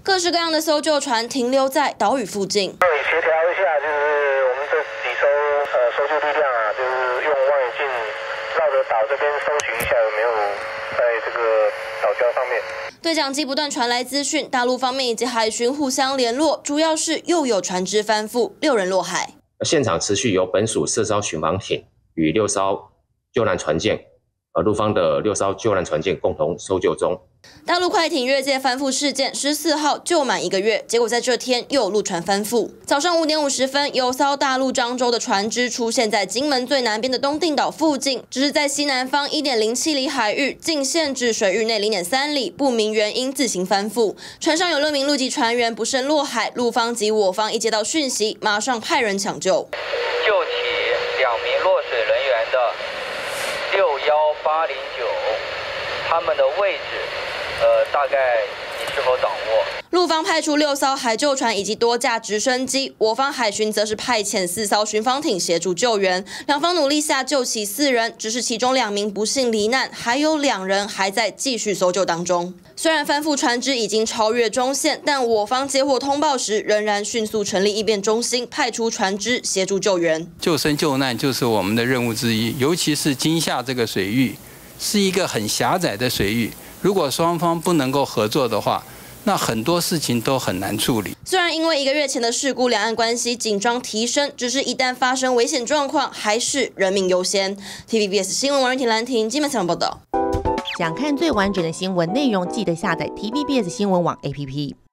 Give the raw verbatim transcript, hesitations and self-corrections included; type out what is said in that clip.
各式各样的搜救船停留在岛屿附近。 对，协调一下，就是我们这几艘呃搜救力量啊，就是用望远镜绕着岛这边搜寻一下有没有在这个岛礁上面。 对讲机不断传来资讯，大陆方面以及海巡互相联络，主要是又有船只翻覆，六人落海。 现场持续由本署四艘巡防艇与六艘救难船舰，呃，陆方的六艘救难船舰共同搜救中。 大陆快艇越界翻覆事件十四号就满一个月，结果在这天又有陆船翻覆。早上五点五十分，有艘大陆漳州的船只出现在金门最南边的东定岛附近，只是在西南方一点零七里海域，仅限制水域内零点三里，不明原因自行翻覆。船上有六名陆籍船员不慎落海，陆方及我方一接到讯息，马上派人抢救。 救起两名落水人员的六幺八零九，他们的位置。呃，大概你是否掌握？ 陆方派出六艘海救船以及多架直升机，我方海巡则是派遣四艘巡防艇协助救援。两方努力下救起四人，只是其中两名不幸罹难，还有两人还在继续搜救当中。虽然翻覆船只已经超越中线，但我方接获通报时，仍然迅速成立应变中心，派出船只协助救援。 救生救难就是我们的任务之一，尤其是金厦这个水域是一个很狭窄的水域。如果双方不能够合作的话，那很多事情都很难处理。 虽然因为一个月前的事故，两岸关系紧张提升，只是一旦发生危险状况，还是人命优先。T V B S 新闻王瑞婷、兰婷金门采访报道。 想看最完整的新闻内容，记得下载 T V B S 新闻网 A P P。